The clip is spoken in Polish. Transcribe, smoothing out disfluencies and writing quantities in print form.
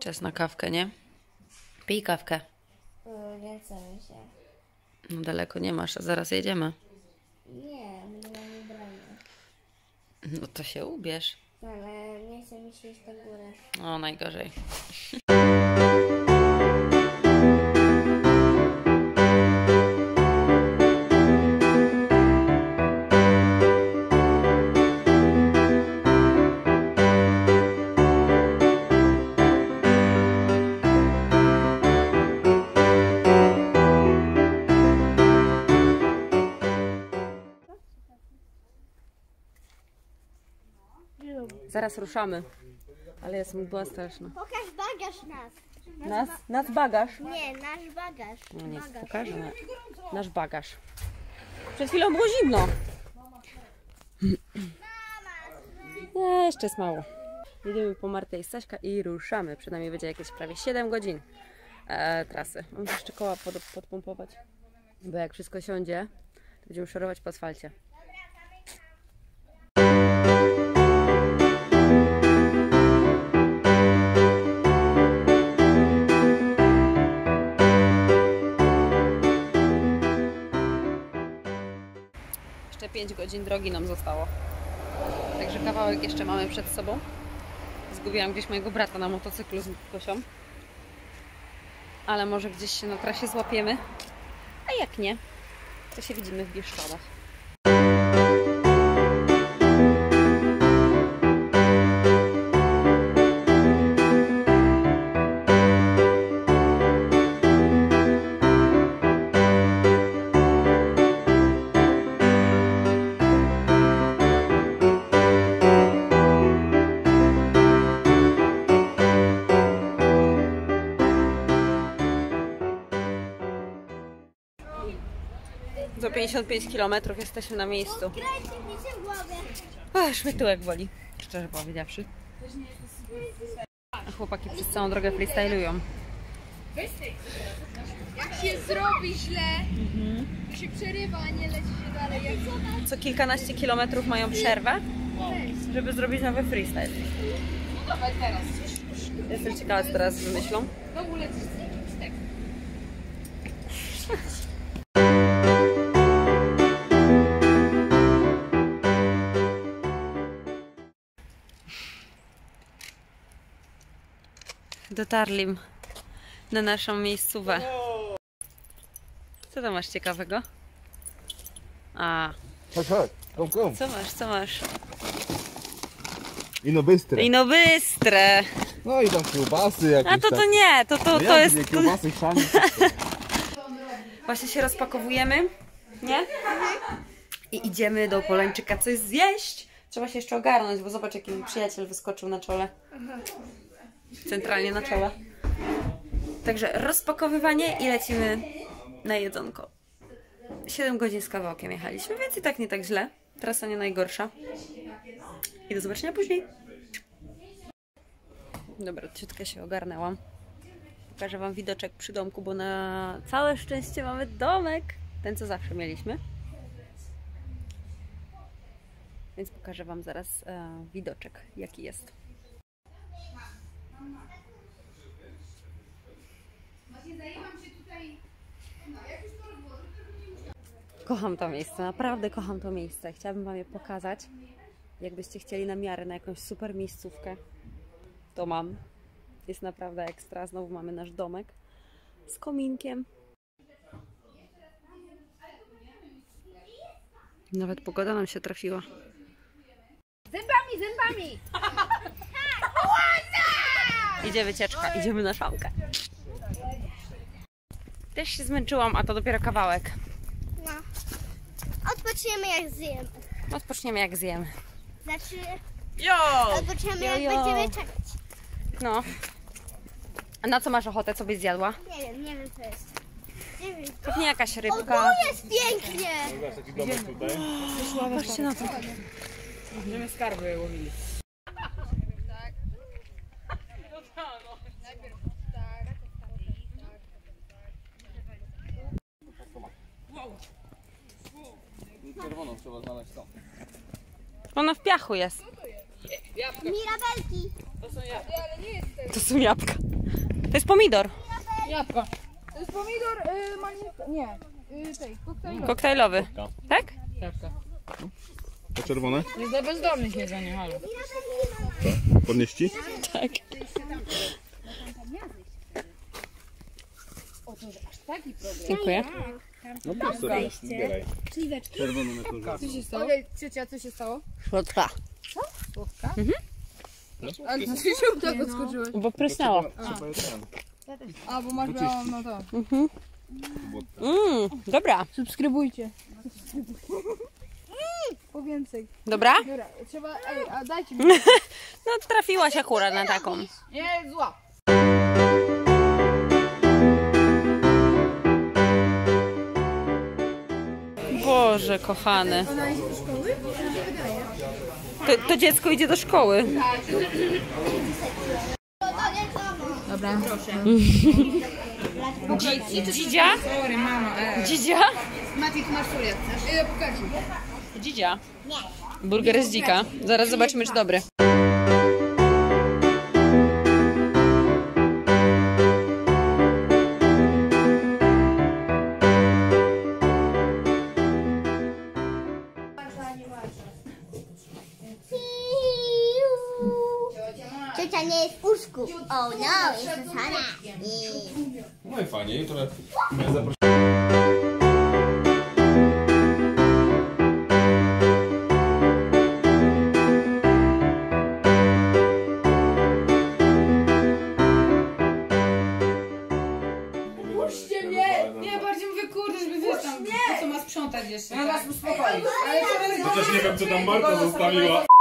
Czas na kawkę, nie? Pij kawkę. Nie chcę mi się. No daleko nie masz, a zaraz jedziemy. Nie, nie mam ubrania. No to się ubierz. Ale nie chce mi się iść na górę. O, najgorzej. Zaraz ruszamy. Ale jest mgła straszna. Pokaż bagaż nas. Nas bagaż? Nie, nasz bagaż. No nie, pokażę. Nasz bagaż. Przed chwilą było zimno. Jeszcze jest mało. Jedziemy po Martę i Staśka i ruszamy. Przynajmniej będzie jakieś prawie 7 godzin trasy. Mam jeszcze koła podpompować. Bo jak wszystko siądzie, to będziemy szorować po asfalcie. Jeszcze 5 godzin drogi nam zostało. Także kawałek jeszcze mamy przed sobą. Zgubiłam gdzieś mojego brata na motocyklu z Kosią. Ale może gdzieś się na trasie złapiemy. A jak nie, to się widzimy w Bieszczadach. Za 55 km jesteśmy na miejscu. Aż mnie tyłek boli, szczerze powiedziawszy. A chłopaki przez całą drogę freestylują. Jak się zrobi źle, to się przerywa, a nie leci się dalej. Co kilkanaście kilometrów mają przerwę, żeby zrobić nowy freestyle. No dawaj teraz. Jestem ciekawa, co teraz wymyślą. Znowu lecisz z tego. Dotarli na naszą miejscówę. Co tam masz ciekawego? A, Chodź, chodź, kom. co masz? Ino bystre. Ino bystre! No i tam kiełbasy jakieś. A to nie, to jest... Nie, kiełbasy, chrzani. Właśnie się rozpakowujemy, nie? I idziemy do Polańczyka coś zjeść. Trzeba się jeszcze ogarnąć, bo zobacz, jaki mi przyjaciel wyskoczył na czole. Centralnie na czole. Także rozpakowywanie i lecimy na jedzonko. 7 godzin z kawałkiem jechaliśmy, więc i tak nie tak źle. Trasa nie najgorsza. I do zobaczenia później. Dobra, ciutkę się ogarnęłam. Pokażę wam widoczek przy domku, bo na całe szczęście mamy domek. Ten, co zawsze mieliśmy. Więc pokażę wam zaraz widoczek, jaki jest. Kocham to miejsce, naprawdę kocham to miejsce. Chciałabym wam je pokazać. Jakbyście chcieli na miarę na jakąś super miejscówkę, to mam. Jest naprawdę ekstra. Znowu mamy nasz domek z kominkiem. Nawet pogoda nam się trafiła. Zębami! Idzie wycieczka, idziemy na szałkę. Też się zmęczyłam, a to dopiero kawałek. No. Odpoczniemy jak zjemy. Odpoczniemy jak zjemy. Znaczy, Jo! odpoczniemy jak Jo. będziemy czekać. No. A na co masz ochotę? Co byś zjadła? Nie wiem co jest. Nie wiem. Pewnie jakaś O, rybka. tu jest pięknie! Taki domek tutaj. Patrzcie na to. Będziemy skarby łowili. Czerwoną trzeba znaleźć tam. Ona w piachu jest. Mirabelki. To są jabłka. To jest pomidor Jabłka. To jest pomidor, nie, tej, koktajlowy. koktajlowy. Tak? Jabłka. To czerwone? To jest dla bezdomnych jedzenie, halo. Podnieści? Tak. Dziękuję. No proszę, zbieraj. Czerwone na kurze. Co się stało? Okej, trzecia, co się stało? Słodka. Słodka? Ale to się tak odskoczyłeś. Bo prysnęło. A, bo masz białą, no to. Dobra. Subskrybujcie. Po więcej. Dobra? Dobra, trzeba, a dajcie mi. No trafiłaś akurat na taką. Nie, zła. Boże, kochany. To dziecko idzie do szkoły. Dobra. Dzidzia? Sorry, mama. Dzidzia? Mati, tu masz sól jak chcesz. Pokaż. Dzidzia. Burger z dzika. Zaraz zobaczymy, czy dobry. Ciocia nie jest w łóżku. Oh no, jest zasana. No i fajnie, jutro mnie zaprosić. Puśćcie mnie! Nie, bardziej mówię, kurde, żeby wiesz tam, co ma sprzątać jeszcze. Ja was uspokoić. Chociaż nie wiem, co tam Marta zostawiła.